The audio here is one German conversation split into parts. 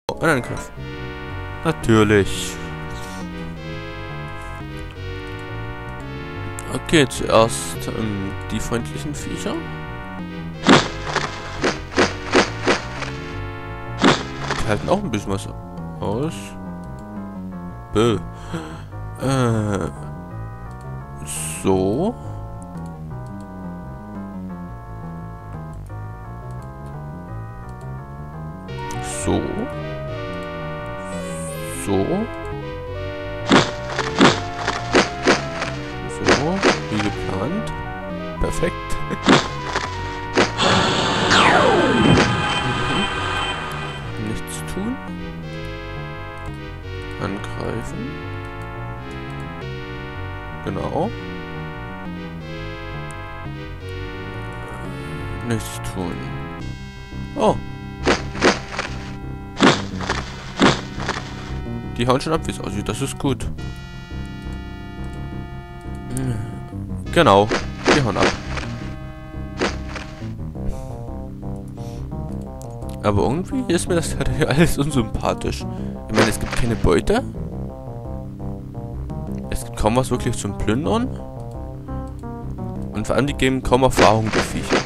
Ein Angriff. Natürlich. Okay, zuerst die freundlichen Viecher. Die halten auch ein bisschen was aus. Bäh. So. So. So. So. Wie geplant. Perfekt. Nichts tun. Angreifen. Genau. Nichts tun. Oh. Die hauen schon ab, wie es aussieht. Das ist gut. Genau. Die hauen ab. Aber irgendwie ist mir das gerade hier alles unsympathisch. Ich meine, es gibt keine Beute. Es gibt kaum was wirklich zum Plündern. Und vor allem, die geben kaum Erfahrung, die Viecher.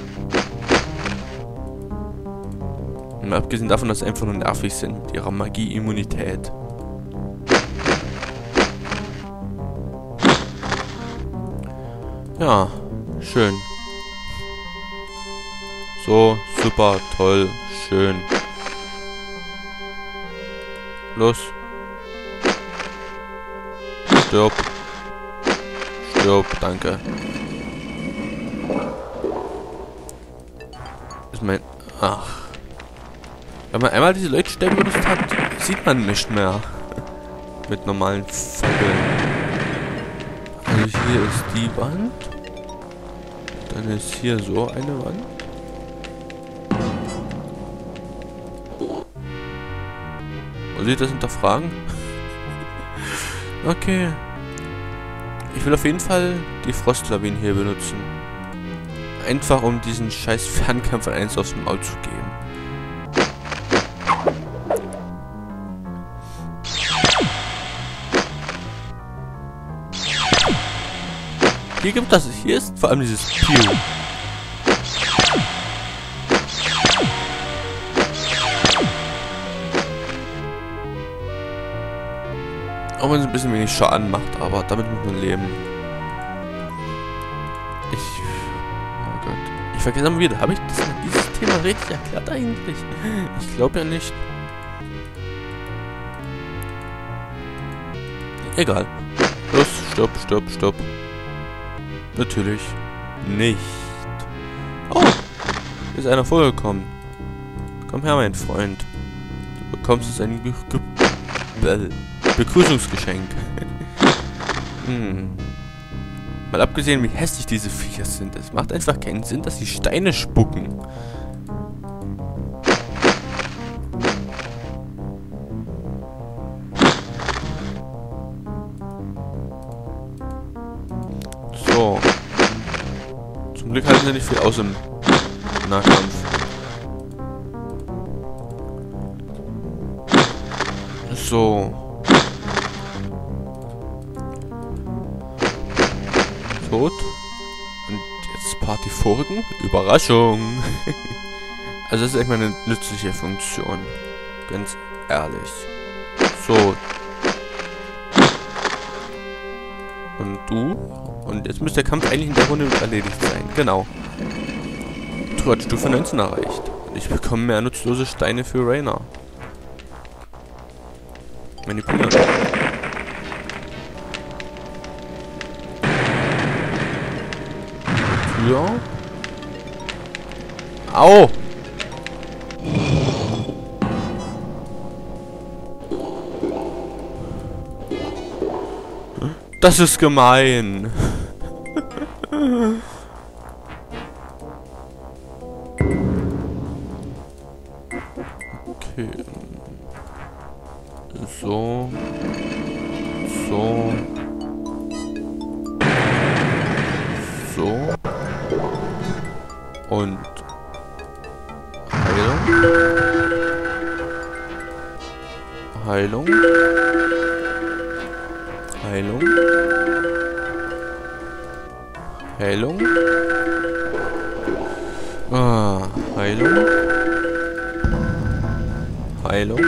Und mal abgesehen davon, dass sie einfach nur nervig sind mit ihrer Magie-Immunität. Ja, schön. So, super, toll, schön. Los. Stirb. Stirb, danke. Ist mein... Ach. Wenn man einmal diese Leute sterben benutzt hat, sieht man nicht mehr. Mit normalen Fackeln. Also hier ist die Wand. Dann ist hier so eine Wand. Muss ich das hinterfragen? Okay. Ich will auf jeden Fall die Frostlawinen hier benutzen. Einfach um diesen scheiß Fernkampf von 1 aufs Maul zu geben. Hier gibt das. Hier ist vor allem dieses Pew. Auch wenn es ein bisschen wenig Schaden macht, aber damit muss man leben. Oh Gott. Ich vergesse immer wieder. Habe ich dieses Thema richtig erklärt eigentlich? Ich glaube ja nicht. Egal. Los, stopp, stopp, stopp. Natürlich nicht. Oh, ist einer vorgekommen. Komm her, mein Freund. Du bekommst jetzt ein Begrüßungsgeschenk. Mal abgesehen, wie hässlich diese Viecher sind. Es macht einfach keinen Sinn, dass sie Steine spucken. So. Zum Glück halten sie nicht viel aus im Nahkampf. So. Tot. Und jetzt Partyfolgen. Überraschung. Also das ist echt mal eine nützliche Funktion. Ganz ehrlich. So. Und du. Und jetzt müsste der Kampf eigentlich in der Runde erledigt sein. Genau. Stufe 19 erreicht. Und ich bekomme mehr nutzlose Steine für Rainer. Manipulieren. Tür. Au! Das ist gemein. Okay. So. So. So. Und Heilung. Heilung. Heilung. Heilung. Ah, Heilung. Heilung.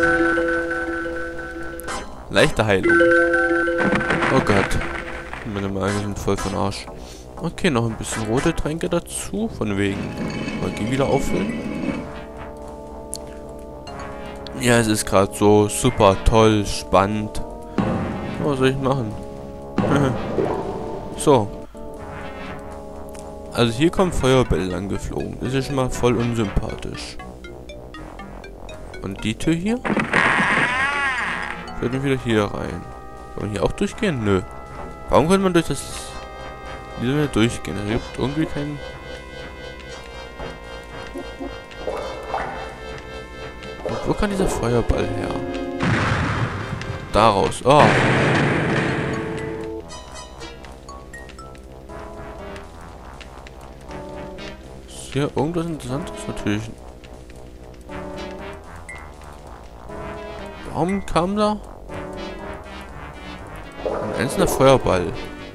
Leichte Heilung. Oh Gott. Meine Magen sind voll von Arsch. Okay, noch ein bisschen rote Tränke dazu. Von wegen. Magie wieder auffüllen. Ja, es ist gerade so super toll, spannend. Was soll ich machen? So. Also hier kommen Feuerbälle angeflogen. Das ist schon mal voll unsympathisch. Und die Tür hier? Sollten wir wieder hier rein. Kann man hier auch durchgehen? Nö. Warum könnte man durch das wieder durchgehen? Da gibt irgendwie keinen... Und wo kann dieser Feuerball her? Daraus. Oh. Ist hier irgendwas Interessantes? Natürlich. Warum kam da ein einzelner Feuerball?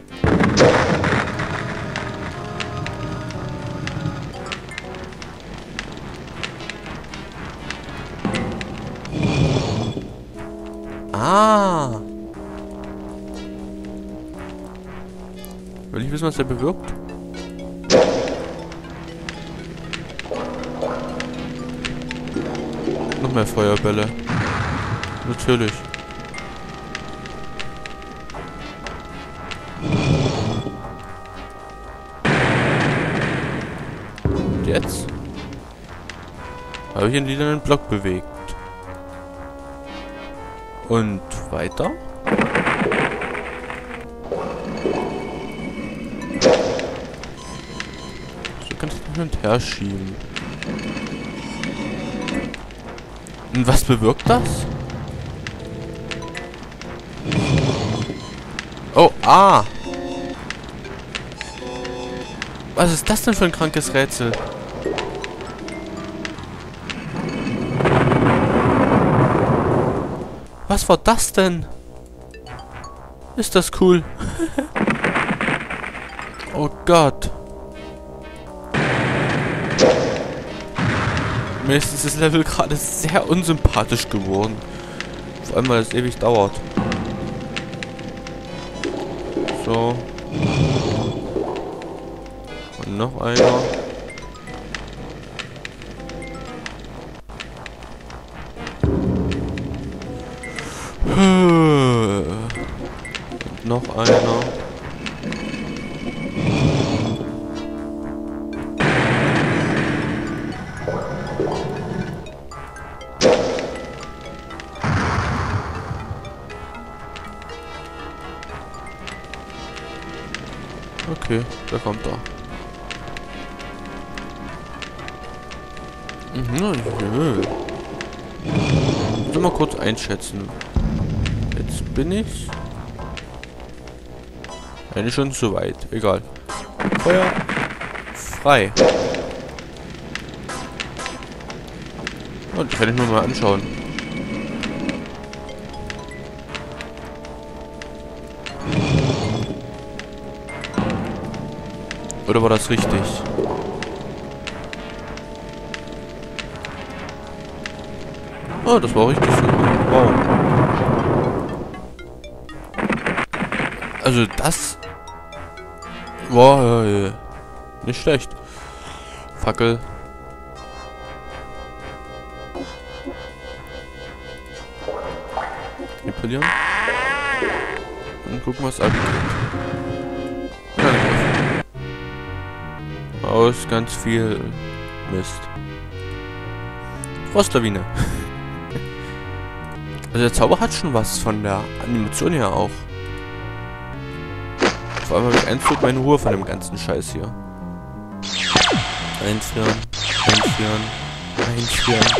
Ah! Will ich wissen, was der bewirkt? Noch mehr Feuerbälle. Natürlich. Und jetzt? Habe ich einen lilanen Block bewegt. Und weiter? So kann ich hin und her schieben. Und was bewirkt das? Oh, ah! Was ist das denn für ein krankes Rätsel? Was war das denn? Ist das cool? Oh Gott. Mir ist dieses Level gerade sehr unsympathisch geworden. Vor allem, weil es ewig dauert. So. Und noch einer. Und noch einer. Okay, da kommt er. Ich muss mal kurz einschätzen. Jetzt bin ich... Eigentlich schon zu weit. Egal. Feuer frei. Und die kann ich mir mal anschauen. Oder war das richtig? Oh, das war richtig so. Wow. Also das... Wow, ja. Nicht schlecht. Fackel. Reparieren. Und gucken, was abgeht. Aus ganz viel Mist. Frostlawine. Also der Zauber hat schon was von der Animation her auch. Vor allem habe ich Einzug meine Ruhe von dem ganzen Scheiß hier. Einfrieren, einfrieren, einfrieren.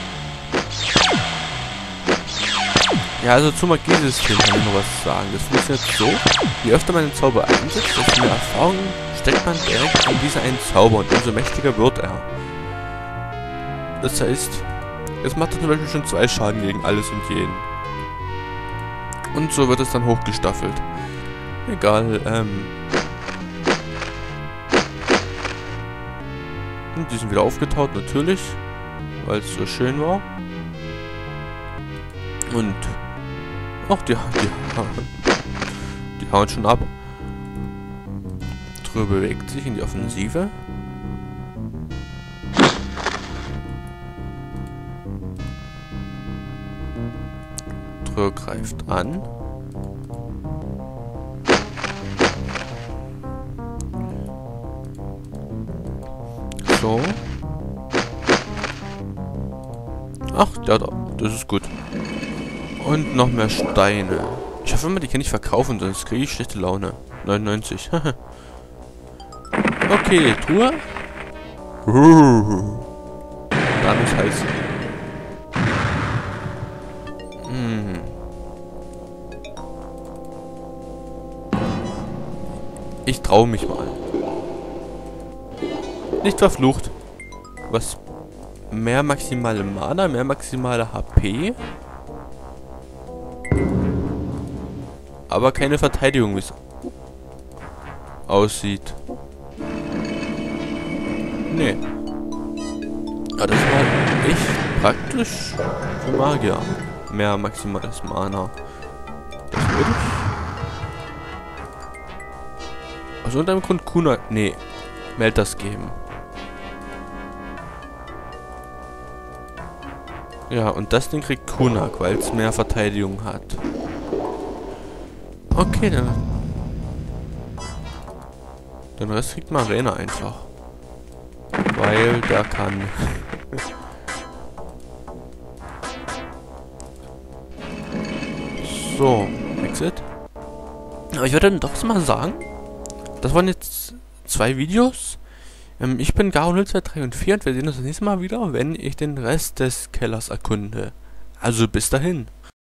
Ja, also zum Magiesystem kann ich noch was sagen. Das funktioniert so, je öfter man den Zauber einsetzt, desto mehr Erfahrung steckt man direkt in diesen einen Zauber und umso mächtiger wird er. Das heißt, Jetzt macht er zum Beispiel schon 2 Schaden gegen alles und jeden. Und so wird es dann hochgestaffelt. Egal, und die sind wieder aufgetaut, natürlich. Weil es so schön war. Und... ach, die hauen schon ab. Trö bewegt sich in die Offensive. Trö greift an. So. Ach, ja, das ist gut. Und noch mehr Steine. Ich hoffe immer, die kann ich verkaufen, sonst kriege ich schlechte Laune. 99. Okay, Truhe. Dann ist heiß. Ich traue mich mal. Nicht verflucht. Was? Mehr maximale Mana, mehr maximale HP. Aber keine Verteidigung, wie es aussieht. Nee. Ja, das war echt praktisch für Magier. Mehr maximales Mana. Das würde ich... aus irgendeinem Grund Kuna... nee. Meltas geben. Ja, und das Ding kriegt Kunak, weil es mehr Verteidigung hat. Okay, dann... den Rest kriegt Marina einfach. Weil der kann. So, Exit. Aber ich würde dann doch mal sagen, das waren jetzt 2 Videos. Ich bin Garo023 und 4 und wir sehen uns das nächste Mal wieder, wenn ich den Rest des Kellers erkunde. Also bis dahin.